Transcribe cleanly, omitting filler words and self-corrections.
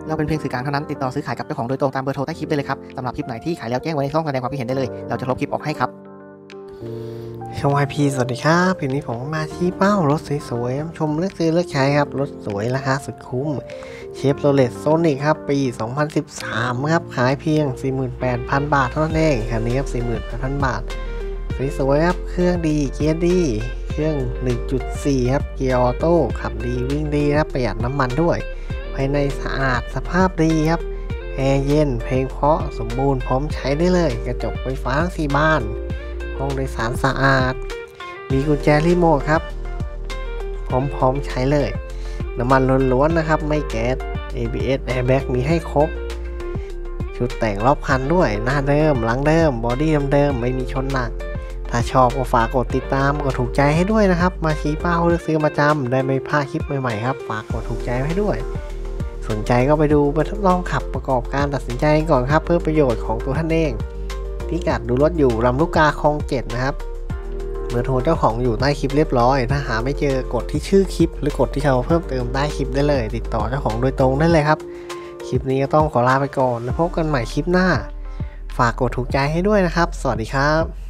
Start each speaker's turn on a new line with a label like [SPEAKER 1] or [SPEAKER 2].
[SPEAKER 1] เราเป็นเพียงสื่อกลางเท่านั้นติดต่อซื้อขายกับเจ้าของโดยตรงตามเบอร์โทรใต้คลิปได้เลยครับสำหรับคลิปไหนที่ขายแล้วแจ้งไว้ในช่องแสดงความคิดเห็นได้เลยเราจะลบคลิปออกให้ครับ
[SPEAKER 2] ช่อง YP สวัสดีครับคลิปนี้ผมมาชี้เป้ารถสวยๆชมเลือกซื้อเลือกใช้ครับรถสวยราคาสุดคุ้มเชฟโรเลตโซนิกครับปี 2013 ครับขายเพียง 48,000 บาทเท่านั้นเองคันนี้ครับ 48,000 บาทสวยๆครับเครื่องดีเกียร์ดีเครื่อง 1.4 ครับเกียร์ออโต้ขับดีวิ่งดีครับประหยัดน้ำมันด้วยภายในสะอาดสภาพดีครับแอร์เย็นเพลงเพราะสมบูรณ์พร้อมใช้ได้เลยกระจกไฟฟ้าทั้ง4 บานห้องโดยสารสะอาดมีกุญแจรีโมทครับพร้อมใช้เลยน้ำมันล้วนๆนะครับไม่แก๊ส ABS Airbag มีให้ครบชุดแต่งรอบคันด้วยหน้าเดิมหลังเดิมบอดี้เดิมไม่มีชนหนักถ้าชอบก็ฝากกดติดตามกดถูกใจให้ด้วยนะครับมาชี้เป้าเลือกซื้อประจำได้ไม่พลาดคลิปใหม่ๆครับฝากกดถูกใจให้ด้วยสนใจก็ไปดูไปทดลองขับประกอบการตัดสินใจก่อนครับเพื่อประโยชน์ของตัวท่านเองพิกัดดูรถอยู่ลำลูกกาคลอง 7นะครับเบอร์โทรเจ้าของอยู่ใต้คลิปเรียบร้อยถ้าหาไม่เจอกดที่ชื่อคลิปหรือกดที่เราเพิ่มเติมใต้คลิปได้เลยติดต่อเจ้าของโดยตรงได้เลยครับคลิปนี้ก็ต้องขอลาไปก่อนแล้วพบกันใหม่คลิปหน้าฝากกดถูกใจให้ด้วยนะครับสวัสดีครับ